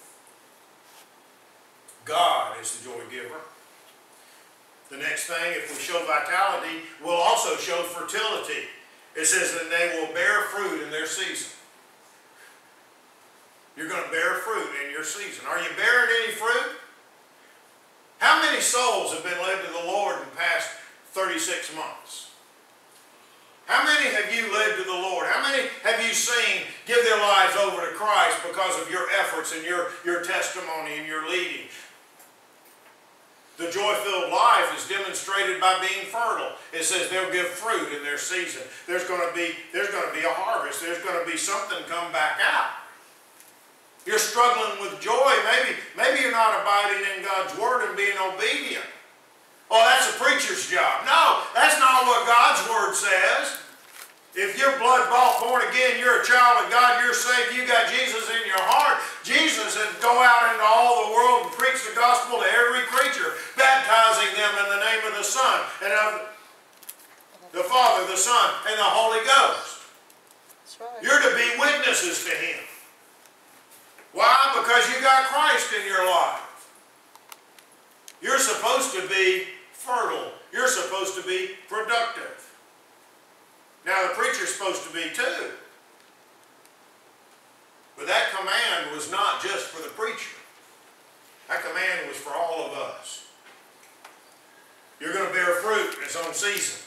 God is the joy giver. The next thing, if we show vitality, we'll also show fertility. It says that they will bear fruit in their season. You're going to bear fruit in your season. Are you bearing any fruit? How many souls have been led to the Lord in the past thirty-six months? How many have you led to the Lord? How many have you seen give their lives over to Christ because of your efforts and your, your testimony and your leading? The joy-filled life is demonstrated by being fertile. It says they'll give fruit in their season. There's going to be, there's going to be a harvest. There's going to be something come back out. You're struggling with joy. Maybe, maybe you're not abiding in God's Word and being obedient. Oh, that's a preacher's job. No, that's not what God's Word says. If you're blood-bought, born again, you're a child of God, you're saved, you got Jesus in your heart. Jesus said, go out into all the world and preach the gospel to every creature, baptizing them in the name of the Son, and of the Father, the Son, and the Holy Ghost. That's right. You're to be witnesses to Him. Why? Because you got Christ in your life. You're supposed to be fertile. You're supposed to be productive. Now the preacher's supposed to be too. But that command was not just for the preacher. That command was for all of us. You're going to bear fruit in its own season.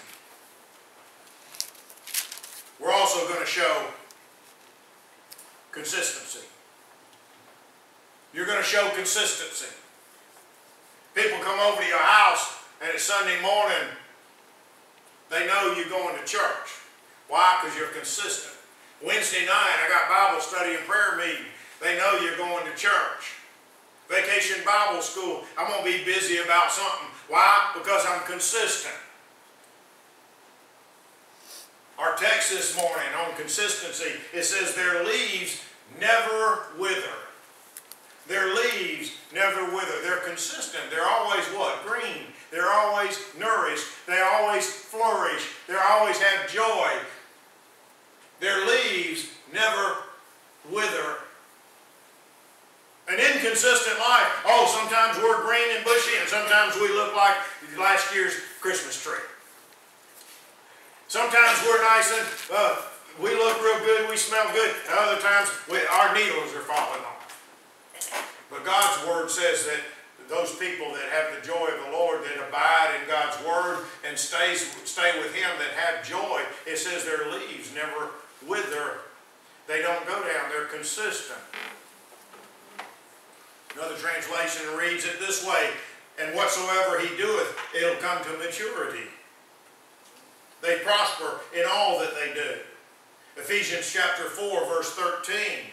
We're also going to show consistency. You're going to show consistency. People come over to your house and it's Sunday morning, they know you're going to church. Why? Because you're consistent. Wednesday night, I got Bible study and prayer meeting. They know you're going to church. Vacation Bible school, I'm going to be busy about something. Why? Because I'm consistent. Our text this morning on consistency, it says their leaves never wither. Their leaves never wither. They're consistent. They're always what? Green. They're always nourished. They always flourish. They always have joy. Their leaves never wither. An inconsistent life. Oh, sometimes we're green and bushy, and sometimes we look like last year's Christmas tree. Sometimes we're nice and uh, we look real good, we smell good, and other times we, our needles are falling off. But God's Word says that those people that have the joy of the Lord, that abide in God's Word and stays, stay with Him, that have joy, it says their leaves never wither. They don't go down. They're consistent. Another translation reads it this way, and whatsoever he doeth, it'll come to maturity. They prosper in all that they do. Ephesians chapter four, verse thirteen.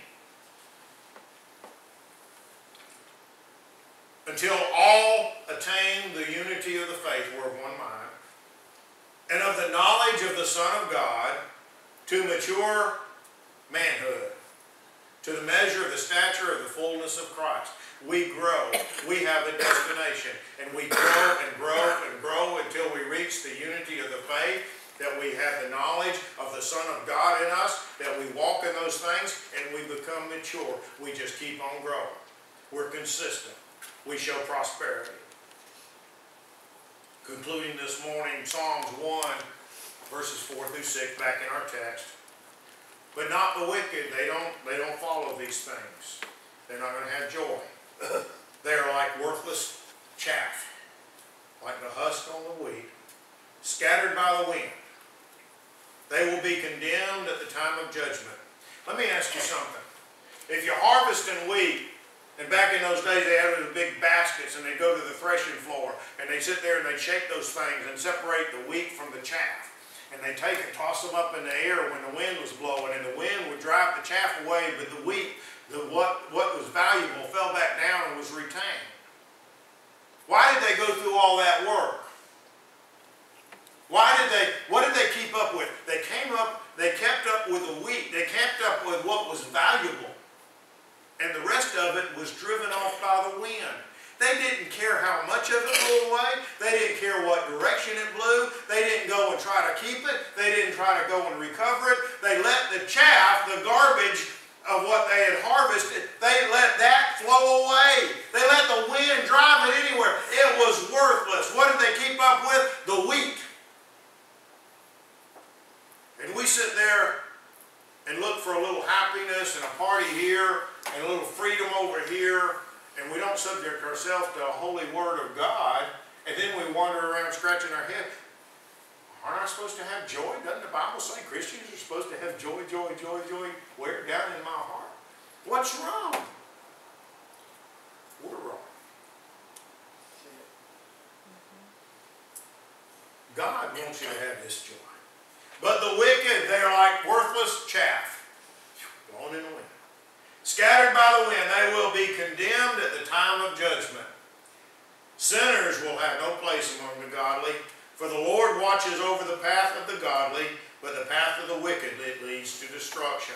Until all attain the unity of the faith, we're of one mind, and of the knowledge of the Son of God, to mature manhood, to the measure of the stature of the fullness of Christ. We grow. We have a destination. And we grow and grow and grow until we reach the unity of the faith, that we have the knowledge of the Son of God in us, that we walk in those things, and we become mature. We just keep on growing. We're consistent. We show prosperity. Concluding this morning, Psalms one, verses four through six, back in our text. But not the wicked. They don't, they don't follow these things. They're not going to have joy. They are like worthless chaff, like the husk on the wheat, scattered by the wind. They will be condemned at the time of judgment. Let me ask you something. If you're harvesting wheat, and back in those days they had those big baskets, and they'd go to the threshing floor, and they'd sit there and they'd shake those things and separate the wheat from the chaff. And they'd take and toss them up in the air when the wind was blowing, and the wind would drive the chaff away, but the wheat, the, what, what was valuable, fell back down and was retained. Why did they go through all that work? Why did they, what did they keep up with? They came up, they kept up with the wheat. They kept up with what was valuable. And the rest of it was driven off by the wind. They didn't care how much of it blew away. They didn't care what direction it blew. They didn't go and try to keep it. They didn't try to go and recover it. They let the chaff, the garbage of what they had harvested, they let that flow away. They let the wind drive it anywhere. It was worthless. What did they keep up with? The wheat. And we sit there and look for a little happiness and a party here and a little freedom over here, and we don't subject ourselves to a holy word of God, and then we wander around scratching our head. Aren't I supposed to have joy? Doesn't the Bible say Christians are supposed to have joy, joy, joy, joy? Where? Down in my heart. What's wrong? We're wrong. God wants you to have this joy. But the wicked, they are like worthless chaff, blown in the wind. Scattered by the wind, they will be condemned at the time of judgment. Sinners will have no place among the godly, for the Lord watches over the path of the godly, but the path of the wicked leads to destruction.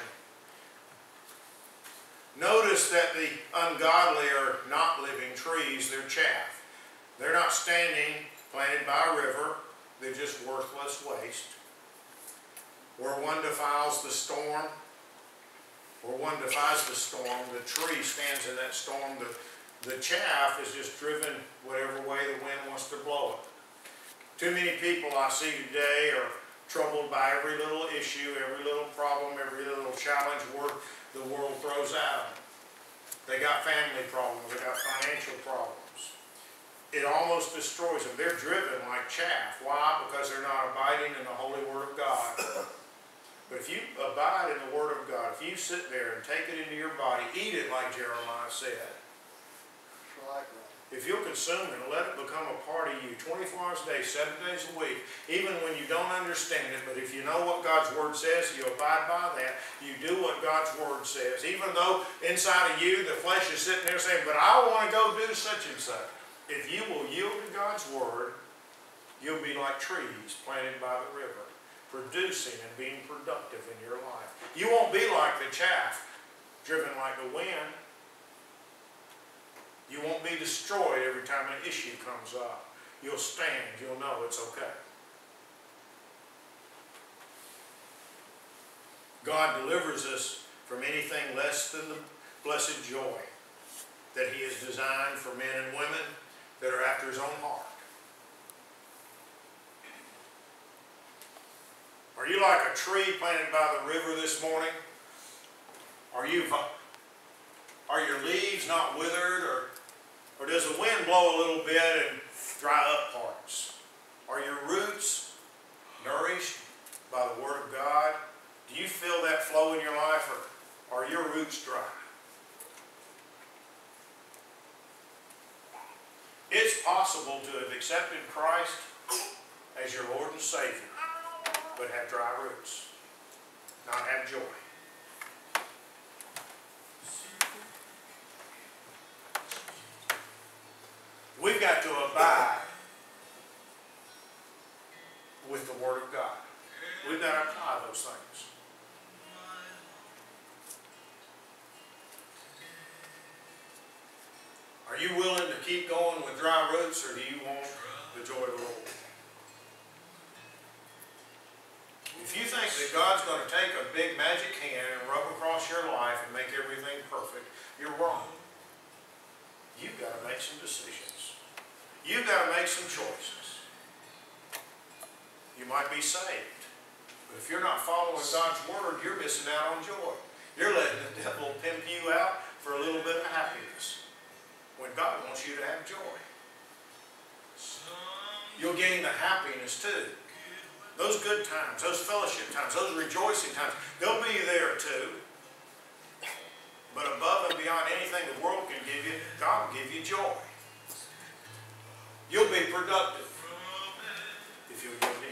Notice that the ungodly are not living trees, they're chaff. They're not standing planted by a river, they're just worthless waste. Where one defiles the storm, where one defies the storm, the tree stands in that storm. The, the chaff is just driven whatever way the wind wants to blow it. Too many people I see today are troubled by every little issue, every little problem, every little challenge word the world throws at them. They got family problems, they got financial problems. It almost destroys them. They're driven like chaff. Why? Because they're not abiding in the holy word of God. But if you abide in the word of God, if you sit there and take it into your body, eat it like Jeremiah said. Right. If you'll consume it and let it become a part of you twenty-four hours a day, seven days a week, even when you don't understand it, but if you know what God's word says, you abide by that, you do what God's word says. Even though inside of you, the flesh is sitting there saying, but I want to go do such and such. If you will yield to God's word, you'll be like trees planted by the river, producing and being productive in your life. You won't be like the chaff, driven like the wind. You won't be destroyed every time an issue comes up. You'll stand. You'll know it's okay. God delivers us from anything less than the blessed joy that He has designed for men and women that are after His own heart. Are you like a tree planted by the river this morning? Are you, are your leaves not withered, or, or does the wind blow a little bit and dry up parts? Are your roots nourished by the word of God? Do you feel that flow in your life, or are your roots dry? It's possible to have accepted Christ as your Lord and Savior, but have dry roots, not have joy. We've got to abide with the Word of God. We've got to apply those things. Are you willing to keep going with dry roots, or do you want the joy of the Lord? If you think that God's going to take a big magic hand and rub across your life and make everything perfect, you're wrong. You've got to make some decisions. You've got to make some choices. You might be saved, but if you're not following God's word, you're missing out on joy. You're letting the devil pimp you out for a little bit of happiness, when God wants you to have joy. You'll gain the happiness too. Those good times, those fellowship times, those rejoicing times, they'll be there too. But above and beyond anything the world can give you, God will give you joy. You'll be productive if you'll give